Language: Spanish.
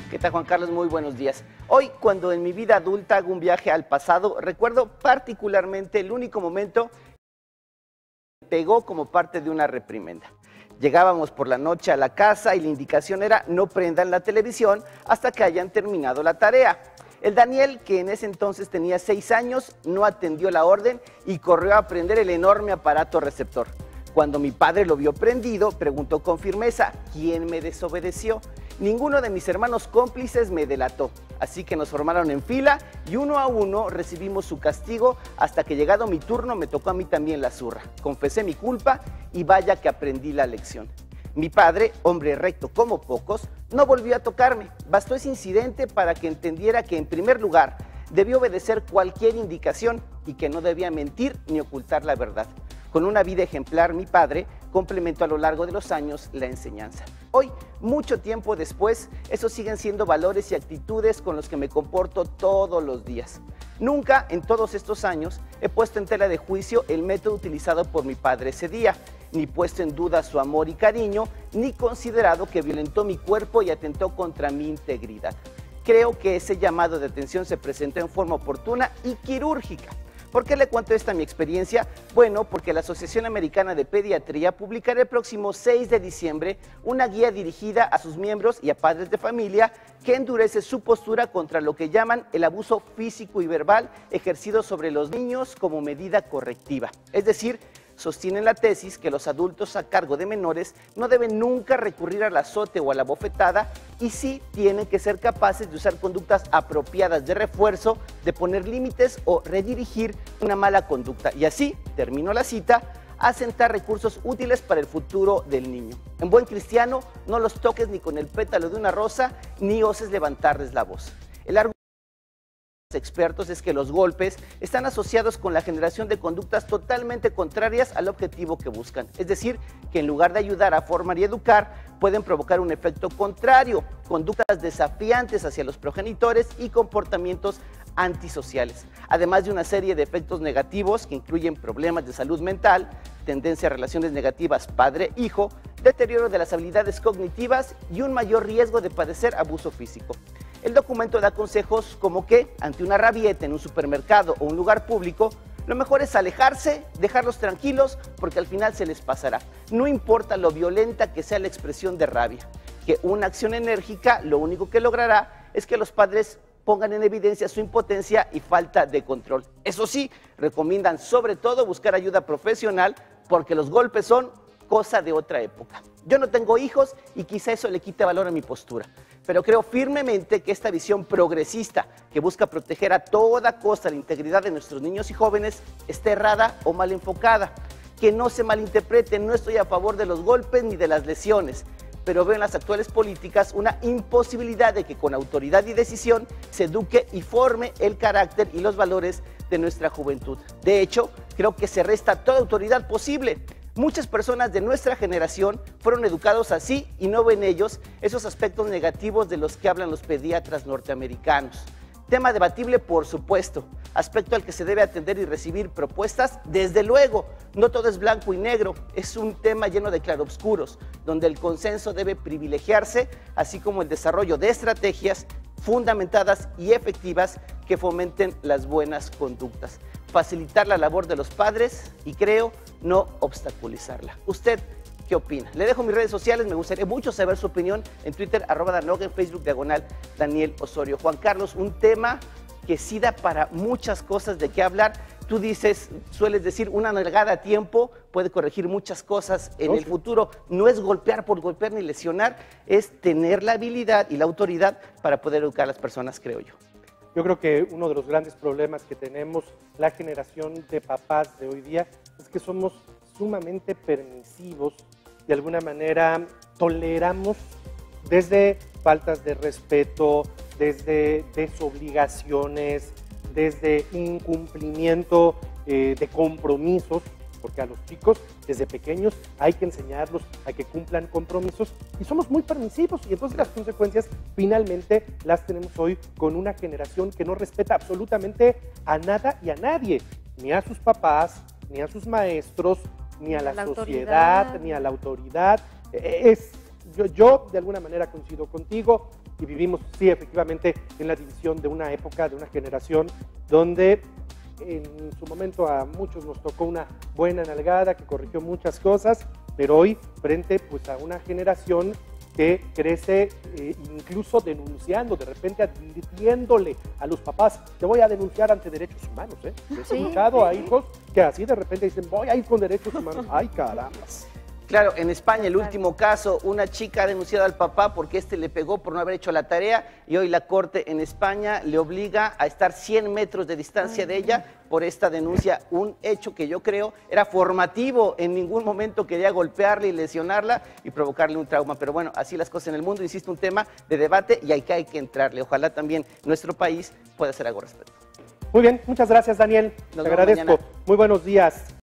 ¿Qué tal, Juan Carlos? Muy buenos días. Hoy, cuando en mi vida adulta hago un viaje al pasado, recuerdo particularmente el único momento que me pegó como parte de una reprimenda. Llegábamos por la noche a la casa y la indicación era no prendan la televisión hasta que hayan terminado la tarea. El Daniel, que en ese entonces tenía 6 años, no atendió la orden y corrió a prender el enorme aparato receptor. Cuando mi padre lo vio prendido, preguntó con firmeza, ¿quién me desobedeció? Ninguno de mis hermanos cómplices me delató, así que nos formaron en fila y uno a uno recibimos su castigo hasta que llegado mi turno me tocó a mí también la zurra. Confesé mi culpa y vaya que aprendí la lección. Mi padre, hombre recto como pocos, no volvió a tocarme. Bastó ese incidente para que entendiera que en primer lugar debió obedecer cualquier indicación y que no debía mentir ni ocultar la verdad. Con una vida ejemplar, mi padre complementó a lo largo de los años la enseñanza. Hoy, mucho tiempo después, esos siguen siendo valores y actitudes con los que me comporto todos los días. Nunca en todos estos años he puesto en tela de juicio el método utilizado por mi padre ese día, ni puesto en duda su amor y cariño, ni considerado que violentó mi cuerpo y atentó contra mi integridad. Creo que ese llamado de atención se presentó en forma oportuna y quirúrgica. ¿Por qué le cuento esta mi experiencia? Bueno, porque la Asociación Americana de Pediatría publicará el próximo 6 de diciembre una guía dirigida a sus miembros y a padres de familia que endurece su postura contra lo que llaman el abuso físico y verbal ejercido sobre los niños como medida correctiva. Es decir, sostienen la tesis que los adultos a cargo de menores no deben nunca recurrir al azote o a la bofetada y sí tienen que ser capaces de usar conductas apropiadas de refuerzo, de poner límites o redirigir una mala conducta y así, termino la cita, asentar recursos útiles para el futuro del niño. En buen cristiano, no los toques ni con el pétalo de una rosa ni oses levantarles la voz. El argumento expertos es que los golpes están asociados con la generación de conductas totalmente contrarias al objetivo que buscan. Es decir, que en lugar de ayudar a formar y educar, pueden provocar un efecto contrario, conductas desafiantes hacia los progenitores y comportamientos antisociales, además de una serie de efectos negativos que incluyen problemas de salud mental, tendencia a relaciones negativas padre-hijo, deterioro de las habilidades cognitivas y un mayor riesgo de padecer abuso físico. El documento da consejos como que, ante una rabieta en un supermercado o un lugar público, lo mejor es alejarse, dejarlos tranquilos, porque al final se les pasará. No importa lo violenta que sea la expresión de rabia, que una acción enérgica lo único que logrará es que los padres pongan en evidencia su impotencia y falta de control. Eso sí, recomiendan sobre todo buscar ayuda profesional, porque los golpes son cosa de otra época. Yo no tengo hijos y quizá eso le quite valor a mi postura, pero creo firmemente que esta visión progresista que busca proteger a toda costa la integridad de nuestros niños y jóvenes está errada o mal enfocada. Que no se malinterprete, no estoy a favor de los golpes ni de las lesiones, pero veo en las actuales políticas una imposibilidad de que con autoridad y decisión se eduque y forme el carácter y los valores de nuestra juventud. De hecho, creo que se resta toda autoridad posible. Muchas personas de nuestra generación fueron educados así y no ven ellos esos aspectos negativos de los que hablan los pediatras norteamericanos. Tema debatible, por supuesto, aspecto al que se debe atender y recibir propuestas, desde luego. No todo es blanco y negro, es un tema lleno de claroscuros, donde el consenso debe privilegiarse, así como el desarrollo de estrategias fundamentadas y efectivas que fomenten las buenas conductas. Facilitar la labor de los padres y creo no obstaculizarla. ¿Usted qué opina? Le dejo mis redes sociales, me gustaría mucho saber su opinión en Twitter, @Danoga, en Facebook, /Daniel Osorio. Juan Carlos, un tema que sí da para muchas cosas de qué hablar. Tú dices, sueles decir, una nalgada a tiempo puede corregir muchas cosas en el futuro. No es golpear por golpear ni lesionar, es tener la habilidad y la autoridad para poder educar a las personas, creo yo. Yo creo que uno de los grandes problemas que tenemos la generación de papás de hoy día es que somos sumamente permisivos, de alguna manera toleramos desde faltas de respeto, desde desobligaciones, desde incumplimiento de compromisos, porque a los chicos desde pequeños hay que enseñarlos a que cumplan compromisos y somos muy permisivos y entonces las consecuencias finalmente las tenemos hoy con una generación que no respeta absolutamente a nada y a nadie, ni a sus papás, ni a sus maestros, ni a la sociedad, ni a la autoridad. Es yo de alguna manera coincido contigo y vivimos, sí, efectivamente, en la división de una época, de una generación, donde en su momento a muchos nos tocó una buena nalgada que corrigió muchas cosas, pero hoy frente pues, a una generación que crece incluso denunciando, de repente advirtiéndole a los papás, te voy a denunciar ante derechos humanos. He escuchado a hijos que así de repente dicen, voy a ir con derechos humanos. ¡Ay, caramba! Claro, en España el último caso, una chica ha denunciado al papá porque le pegó por no haber hecho la tarea y hoy la corte en España le obliga a estar 100 metros de distancia de ella por esta denuncia, un hecho que yo creo era formativo, en ningún momento quería golpearla y lesionarla y provocarle un trauma, pero bueno, así las cosas en el mundo, insisto, un tema de debate y hay que entrarle, ojalá también nuestro país pueda hacer algo al respecto. Muy bien, muchas gracias Daniel, te agradezco, muy buenos días.